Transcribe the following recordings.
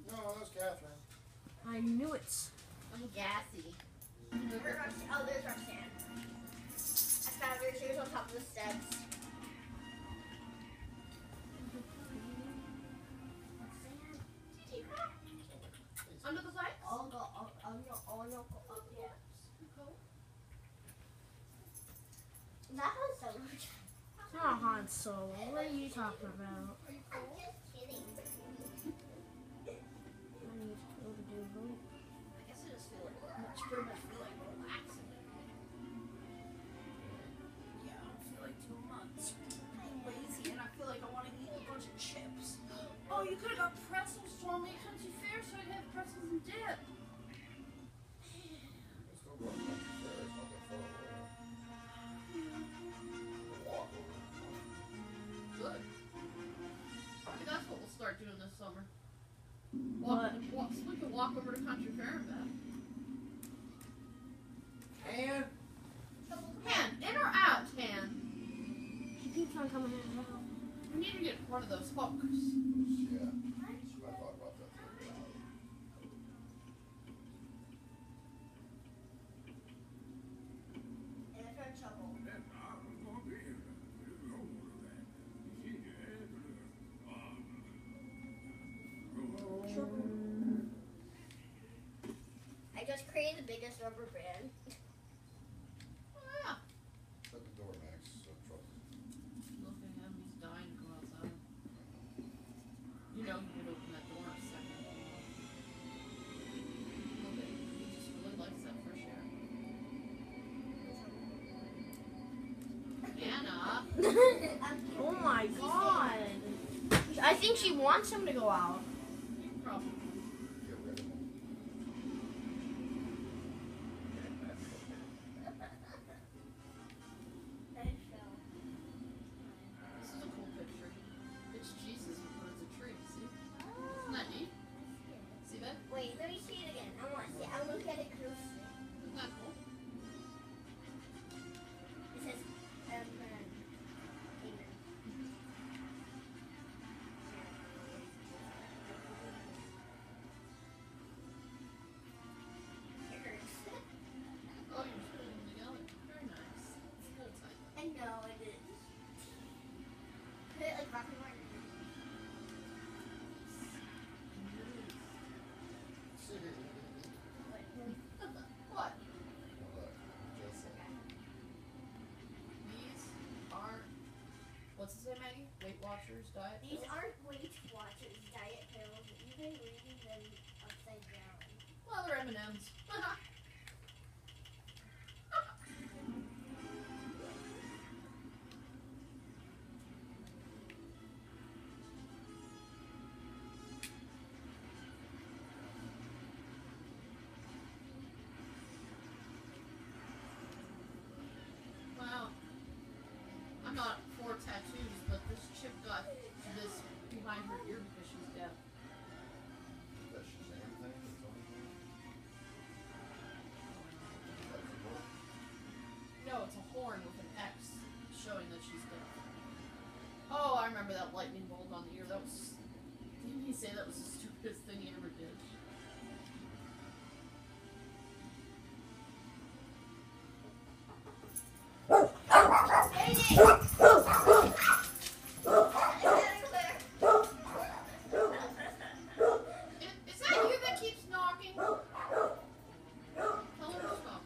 No, that's Catherine. I knew it. I'm gassy. Oh, there's Roxanne. I found her. She was on top of the steps. Under the lights? I'll go up. I'll go up. Yeah. That was so much. It's not Han Solo. What are you talking about? I'm just kidding. I need to go to do I guess I just feel like pretty much feel like relaxing. Yeah, I don't feel like too much. I'm lazy and I feel like I want to eat a bunch of chips. Oh, you could have got pretzels for me at Country Fair so I'd have pretzels and dip. Let's go to Country Fair. It's not that far away. We'll walk over. Good. Maybe that's what we'll start doing this summer. What? We can walk over to Country Fair and back. And Han, in or out, Han? She keeps on coming in and out. We need to get one of those hooks. yeah, I thought about that the other day. And I found trouble. I just created the biggest rubber band. Oh, yeah. Shut the door, Max. So trouble. Look at him, he's dying to go outside. You know he would open that door in a second. Look at him, he just really likes that fresh air. Anna! Oh my god. I think she wants him to go out. Probably. Get rid of him. This is a cool picture. It's Jesus who put as a tree, see? Isn't that neat? See that? Wait, let me see it again. I want to see. I want to look at it closely. Isn't that cool? It says, amen. It hurts. Oh, you're just putting them together. Very nice. It's full tight. I know it is. Put it like rock and roll. What? Look, just These aren't, what's it say, Maggie? Weight Watchers, Diet These Pills? aren't Weight Watchers diet pills. You've been reading them upside down. Well, they're M&M's. Wow. I'm not for tattoos, but this chick got this behind her ear because she's deaf. that Shazam thing. That's on here. That's the book. No, it's a horn with an X showing that she's deaf. Oh, I remember that lightning bolt on the ear. That was. Didn't he say that was the stupidest thing he ever did? Is that you that keeps knocking? Tell her to stop.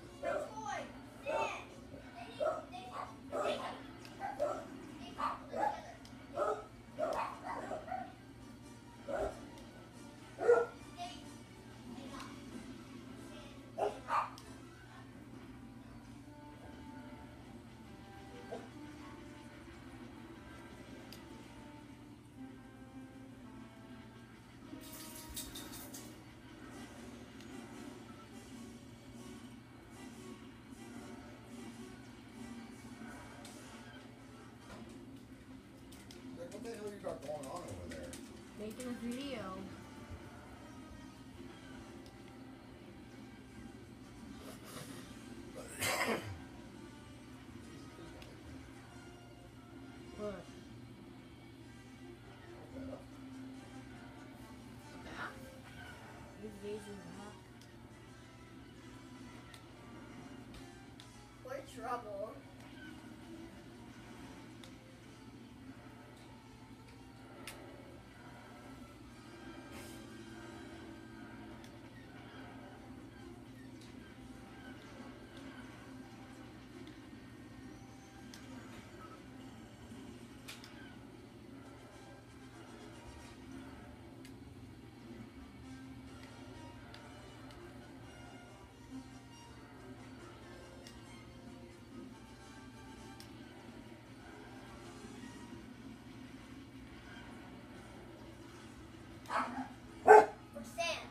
Like, what the hell you got going on over there? Making a video. What? The back? using that. We're trouble. We're sand.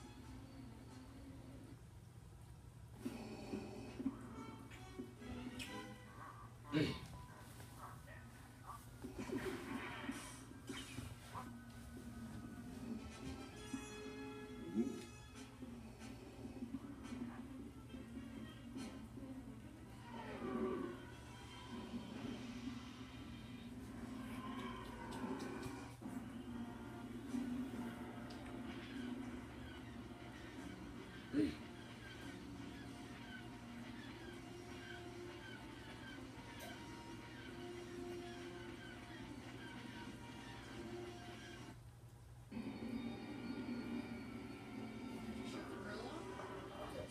Shut the grill off? Yes.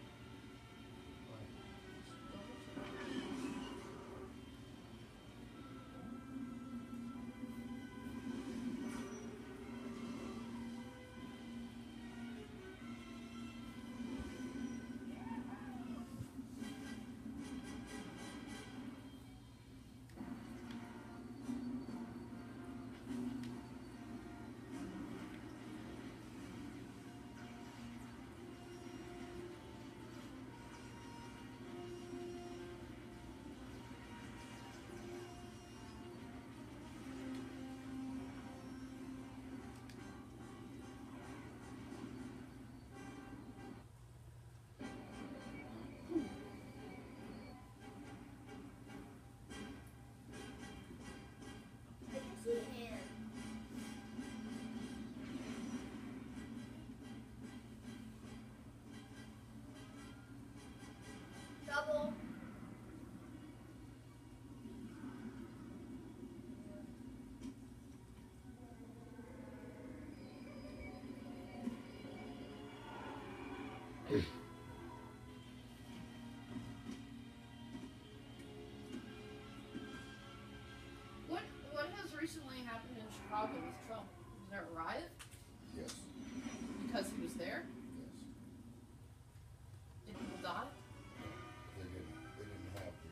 I can see a hand. Double. What has recently happened in Chicago with Trump? Was there a riot Yes. because he was there? Yes. Did people die? They didn't have the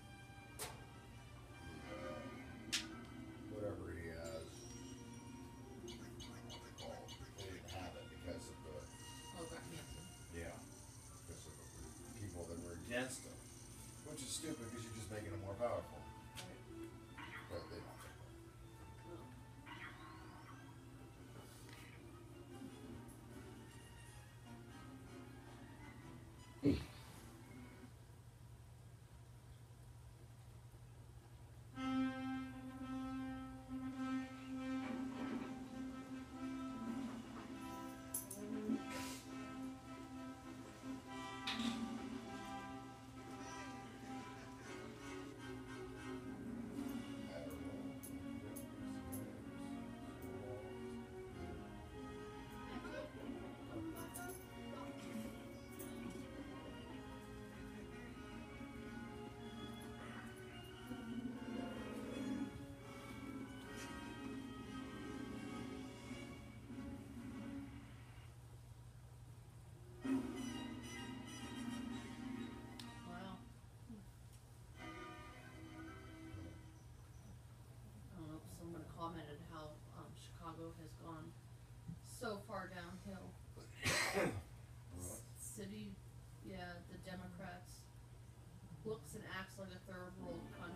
whatever he has. What they call it. They didn't have it because of the Oh, got Nancy. because of the people that were against him, which is stupid because you're just making him more powerful. But they don't. Wow. I don't know if someone commented how Chicago has gone so far downhill. City, yeah, the Democrats looks and acts like a third world country.